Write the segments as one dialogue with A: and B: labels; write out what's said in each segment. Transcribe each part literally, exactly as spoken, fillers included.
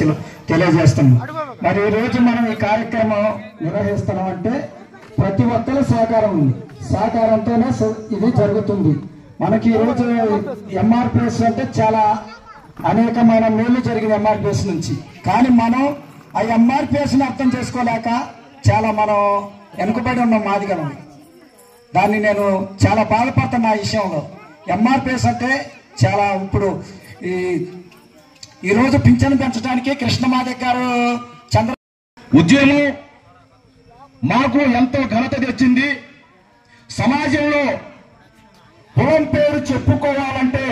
A: తెలియజేస్తున్నాం. మరి ఈ రోజు మనం ఈ కార్యక్రమం నిర్వహిస్తున్నాం అంటే ప్రతి ఒక్కరి సహకారం ఉంది, సహకారంతోనే ఇది జరుగుతుంది. మనకి ఈ రోజు ఎంఆర్పిఎస్ అంటే చాలా అనేకమైన మేలు జరిగిన ఎంఆర్పిఎస్ నుంచి, కానీ మనం ఆ ఎంఆర్పిఎస్ ని అర్థం చేసుకోలేక చాలా మనం వెనుకబడి ఉన్నాం మాదిగలం. దాన్ని నేను చాలా బాధపడుతున్నా ఆ విషయంలో. ఎంఆర్పిఎస్ అంటే చాలా ఇప్పుడు ఈ ఈ రోజు పింఛను పెంచడానికి కృష్ణమాధవ్ గారు చంద్ర
B: ఉద్యమం మాకు ఎంతో ఘనత తెచ్చింది. సమాజంలో కులం పేరు చెప్పుకోవాలంటే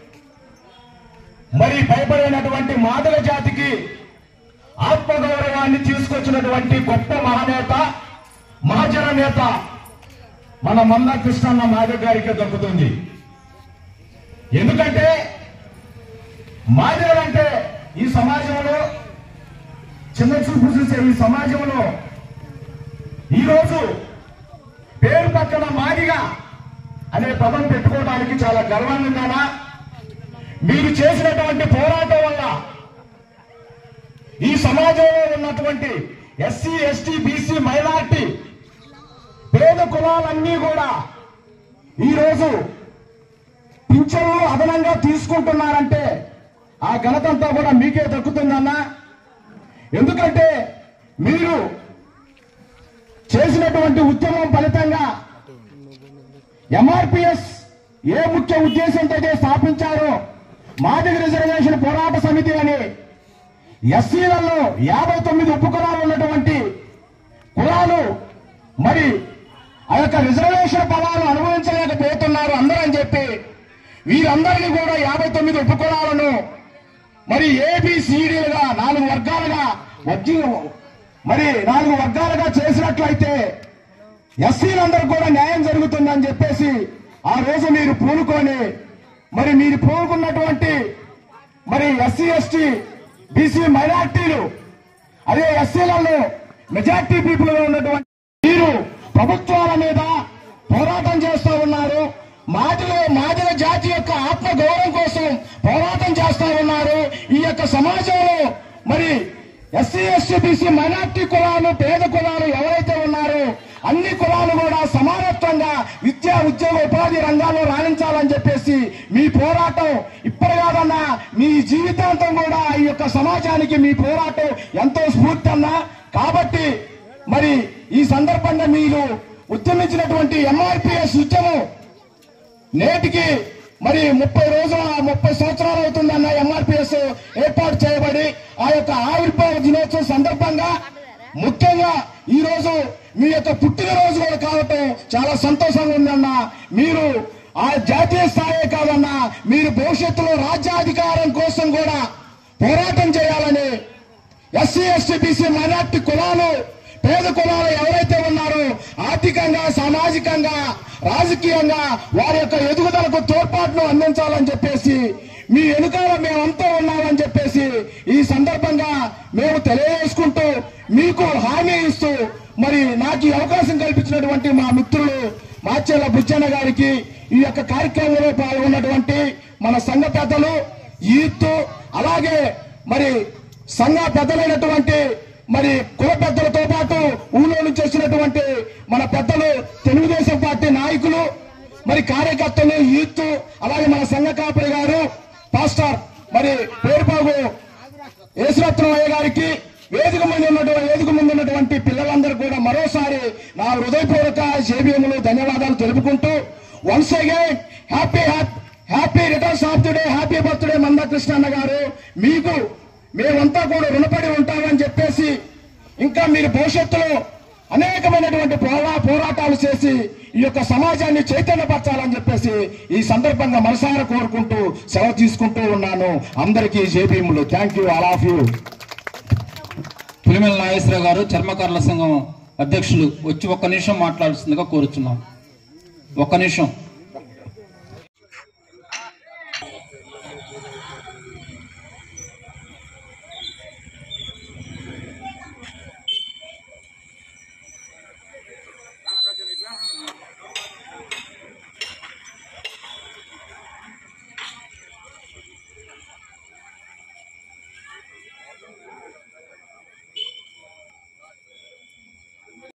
B: మరి భయపడినటువంటి మాదిగ జాతికి ఆత్మగౌరవాన్ని తీసుకొచ్చినటువంటి గొప్ప మహానేత, మహాజన నేత మన మంద కృష్ణన్న మాదిగ గారికి దక్కుతుంది. ఎందుకంటే మాదిగలంటే ఈ సమాజంలో చిన్న చూపు చూసే ఈ సమాజంలో ఈరోజు పేరు పక్కన మాదిగ అనే పదం పెట్టుకోవడానికి చాలా గర్వంగా ఉందా? మీరు చేసినటువంటి పోరాటం వల్ల ఈ సమాజంలో ఉన్నటువంటి ఎస్సీ ఎస్టీ బీసీ మైనార్టీ పేద కులాలన్నీ కూడా ఈరోజు పింఛన్లు అదనంగా తీసుకుంటున్నారంటే ఆ ఘనతంతా కూడా మీకే దక్కుతుందన్నా. ఎందుకంటే మీరు చేసినటువంటి ఉద్యమం ఫలితంగా ఎంఆర్పిఎస్ ఏ ముఖ్య ఉద్దేశంతో స్థాపించారో మాదిగ రిజర్వేషన్ పోరాట సమితి అని ఎస్సీలలో యాభై తొమ్మిది ఉపకులాలు ఉన్నటువంటి కులాలు మరి ఆ యొక్క రిజర్వేషన్ ఫలాలు అనుభవించలేకపోతున్నారు అందరని చెప్పి వీరందరినీ కూడా యాభై తొమ్మిది ఉపకులాలను మరి ఏబిసిడీలుగా నాలుగు వర్గాలుగా వచ్చి మరి నాలుగు వర్గాలుగా చేసినట్లయితే ఎస్సీలందరూ కూడా న్యాయం జరుగుతుందని చెప్పేసి ఆ రోజు మీరు పూనుకొని మరి మీరు పూనుకున్నటువంటి మరి ఎస్సీ ఎస్టీ బీసీ మైనార్టీలు అదే ఎస్సీలలో మెజార్టీ పీపుల్ గా ఉన్నటువంటి మీరు ప్రభుత్వాల మీద పోరాటం చేస్తూ ఉన్నారు. మాదిలో మాదిల జాతి యొక్క ఆత్మ గౌరవం కోసం పోరాటం చేస్తూ ఉన్నారు. ఈ యొక్క సమాజంలో మరి ఎస్సీ ఎస్టీ బీసీ మైనార్టీ కులాలు పేద కులాలు ఎవరైతే ఉన్నారో అన్ని కులాలు కూడా సమానత్వంగా విద్యా ఉద్యోగ ఉపాధి రంగాల్లో రాణించాలని చెప్పేసి మీ పోరాటం ఇప్పుడు కాదన్నా మీ జీవితాంతం కూడా ఈ యొక్క సమాజానికి మీ పోరాటం ఎంతో స్ఫూర్తి అన్నా. కాబట్టి మరి ఈ సందర్భంగా మీరు ఉద్యమించినటువంటి ఎంఆర్పిఎస్ ఉద్యమం నేటికి మరి ముప్పై రోజుల ముప్పై సంవత్సరాలు అవుతుందన్న ఎంఆర్పిఎస్ ఏర్పాటు చేయబడి ఆ యొక్క ఆవిర్భావ దినోత్సవం సందర్భంగా ముఖ్యంగా ఈ రోజు మీ యొక్క పుట్టినరోజు కూడా కావటం చాలా సంతోషంగా ఉందన్న. మీరు ఆ జాతీయ స్థాయి కాదన్నా మీరు భవిష్యత్తులో రాజ్యాధికారం కోసం కూడా పోరాటం చేయాలని ఎస్సీ ఎస్టీ బీసీ మైనార్టీ కులాలు పేద కులాలు ఎవరైతే ఉన్నారో ఆర్థికంగా సామాజికంగా రాజకీయంగా వారి యొక్క ఎదుగుదలకు తోడ్పాటును అందించాలని చెప్పేసి మీ వెనుకాల మేమంతా ఉన్నామని చెప్పేసి ఈ సందర్భంగా మేము తెలియజేసుకుంటూ మీకు హామీ ఇస్తూ మరి నాకు ఈ అవకాశం కల్పించినటువంటి మా మిత్రులు మాచెల్ల బుచ్చన్న గారికి ఈ యొక్క కార్యక్రమంలో పాల్గొన్నటువంటి మన సంఘ పెద్దలు యూత్ అలాగే మరి సంఘ పెద్దలైనటువంటి మరి కుల పెద్దలతో పాటు ఊళ్ళో నుంచి వచ్చినటువంటి మన పెద్దలు తెలుగుదేశం పార్టీ నాయకులు మరి కార్యకర్తలు యూత్ అలాగే మన సంఘ కాపరి గారు పాస్టర్ మరి పేరుపాగు యేసురత్నయ్య గారికి వేదిక ముందు ఉన్నటువంటి వేదిక ముందు ఉన్నటువంటి పిల్లలందరూ కూడా మరోసారి నా హృదయపూర్వక జేబీఎంలు ధన్యవాదాలు తెలుపుకుంటూ once again happy happy returns of the day happy birthday Manda కృష్ణన్న గారు. మీకు మేమంతా కూడా రుణపడి ఉంటామని చెప్పేసి ఇంకా మీరు భవిష్యత్తులో అనేకమైనటువంటి పోరా పోరాటాలు చేసి ఈ యొక్క సమాజాన్ని చైతన్యపరచాలని చెప్పేసి ఈ సందర్భంగా మనసారా కోరుకుంటూ సెలవు తీసుకుంటూ ఉన్నాను. అందరికీ జేబీఎంలు. Thank you all of you.
C: Pulimela Nageswararao garu చర్మకారుల సంఘం అధ్యక్షులు వచ్చి ఒక్క నిమిషం మాట్లాడుతుందిగా కోరుచున్నాం. ఒక్క నిమిషం.